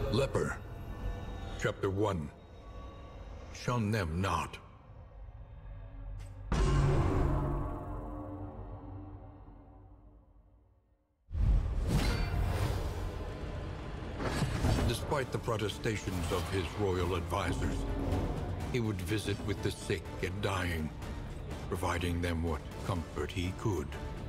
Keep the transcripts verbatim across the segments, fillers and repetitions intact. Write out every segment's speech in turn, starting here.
Leper, Chapter one. Shun them not. Despite the protestations of his royal advisors, he would visit with the sick and dying, providing them what comfort he could.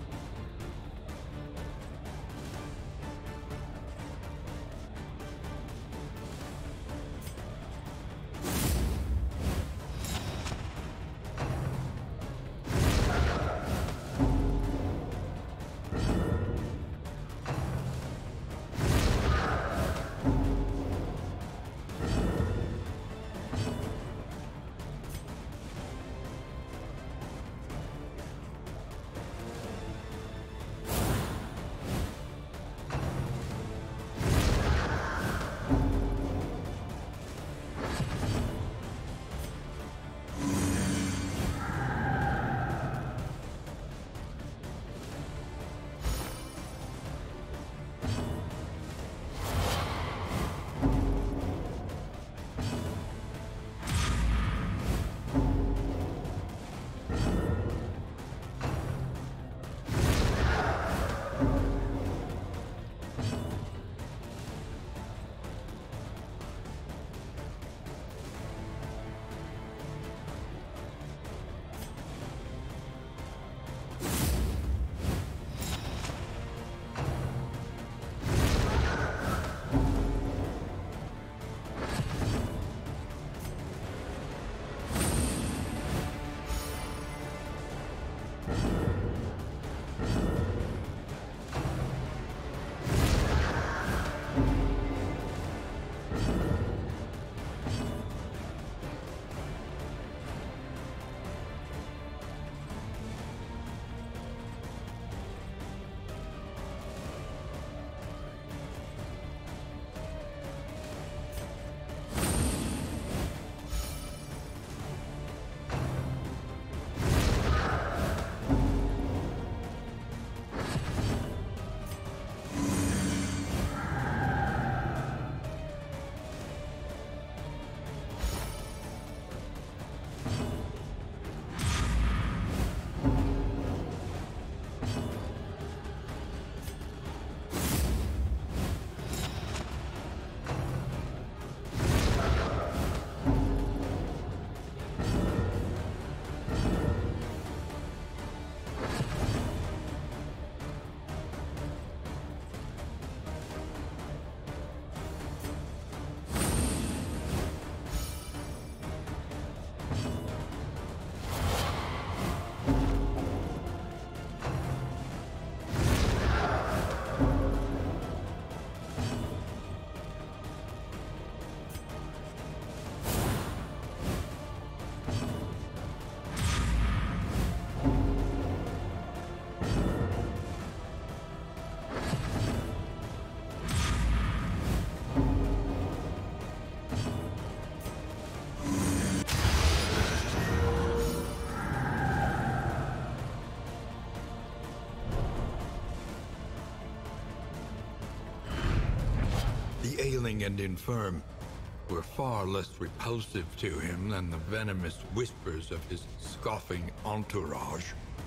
The ailing and infirm were far less repulsive to him than the venomous whispers of his scoffing entourage.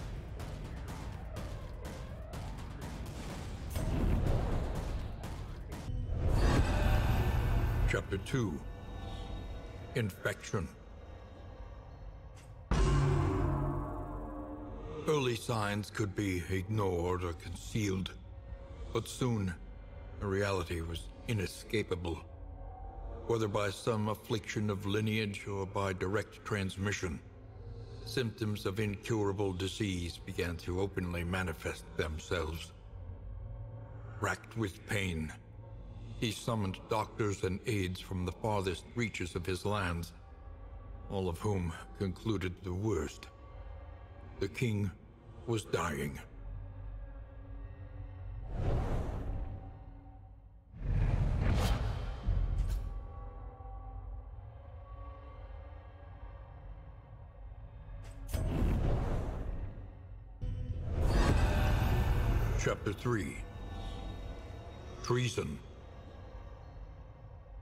Chapter two. Infection. Early signs could be ignored or concealed, but soon the reality was inescapable, whether by some affliction of lineage or by direct transmission. Symptoms of incurable disease began to openly manifest themselves. Racked with pain, he summoned doctors and aides from the farthest reaches of his lands, all of whom concluded the worst. The king was dying. Chapter three. Treason.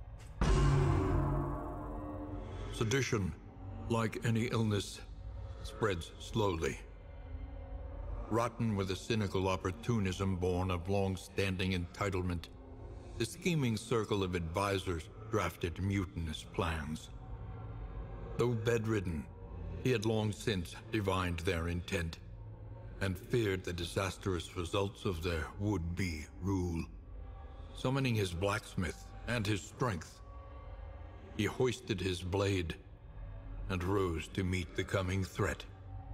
Sedition, like any illness, spreads slowly. Rotten with a cynical opportunism born of long-standing entitlement, the scheming circle of advisors drafted mutinous plans. Though bedridden, he had long since divined their intent and feared the disastrous results of their would-be rule. Summoning his blacksmith and his strength, he hoisted his blade and rose to meet the coming threat.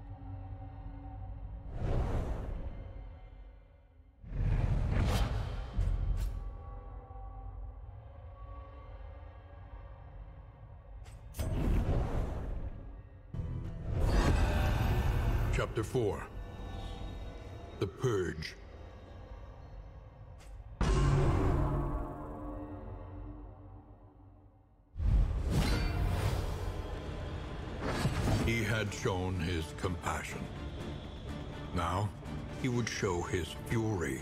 Chapter four. The Purge. He had shown his compassion. Now, he would show his fury.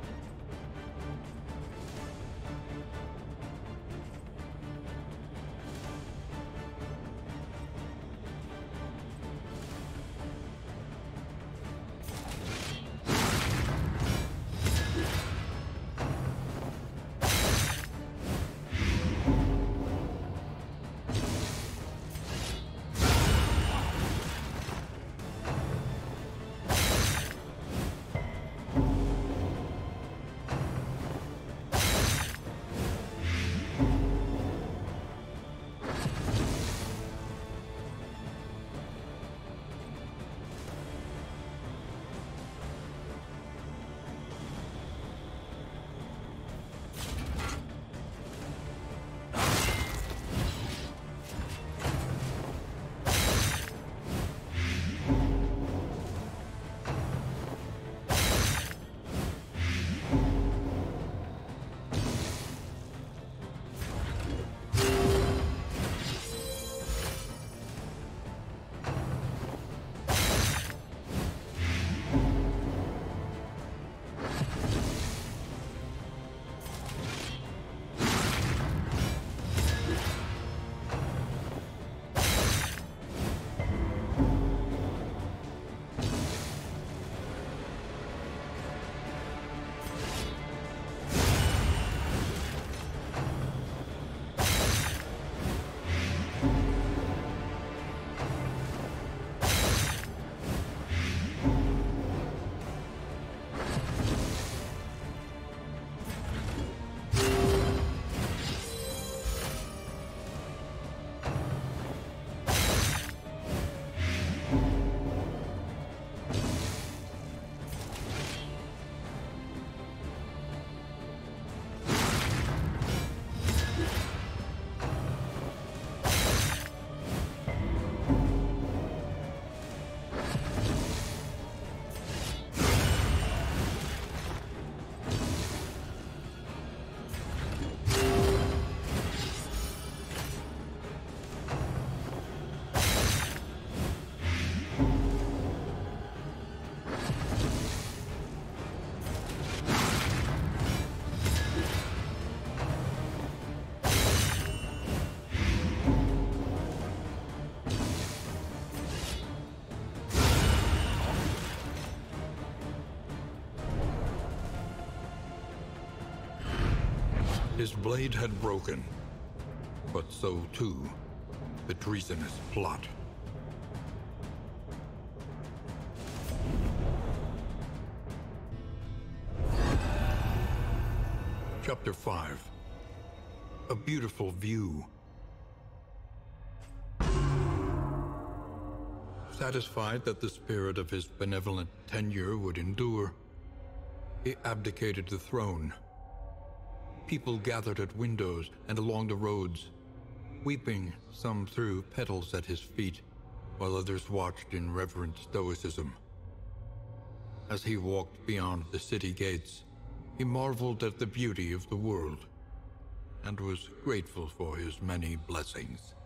His blade had broken, but so too the treasonous plot. Chapter five. A beautiful view. Satisfied that the spirit of his benevolent tenure would endure, he abdicated the throne. People gathered at windows and along the roads, weeping. Some threw petals at his feet, while others watched in reverent stoicism. As he walked beyond the city gates, he marveled at the beauty of the world and was grateful for his many blessings.